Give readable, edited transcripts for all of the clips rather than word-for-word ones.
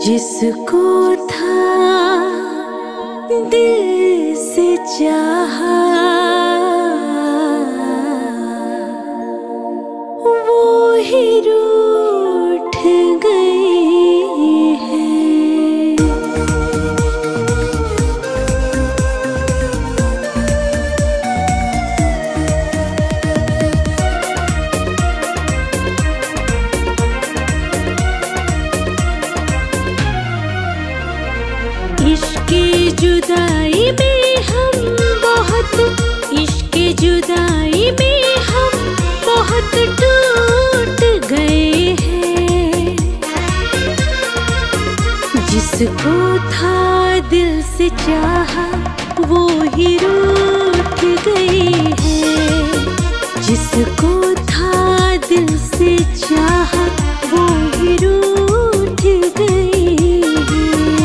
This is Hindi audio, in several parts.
जिसको था दिल से चाहा वो ही रूठ गई है। इश्क़े जुदाई में हम बहुत, इश्क़े जुदाई में हम बहुत टूट गए हैं। जिसको था दिल से चाहा वो ही रूठ गई है। जिसको था दिल से चाहा वो ही रूठ गई है।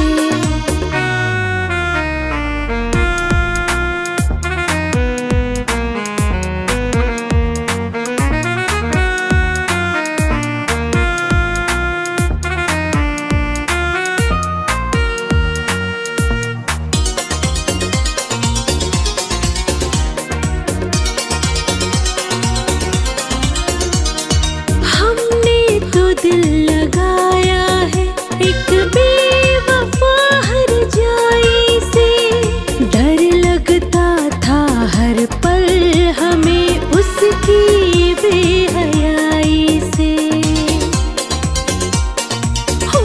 दिल लगाया है एक बेवफा हर जाई से। डर लगता था हर पल हमें उसकी बेहयाई से। हो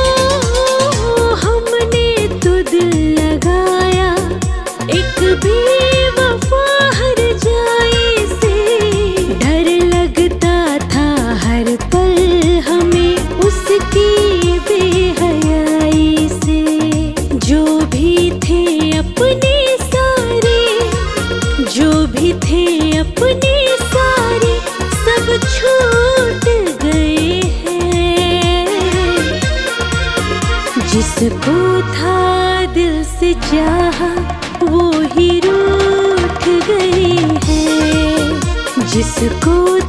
हमने तो दिल लगाया एक बेवफा हर जाई से। डर लगता था हर पल हमें उसकी बेहयाई से। जो भी थे अपने सारे, जो भी थे अपने सारे सब छूट गए हैं। जिसको था दिल से चाहा वो ही रूठ गई है। जिसको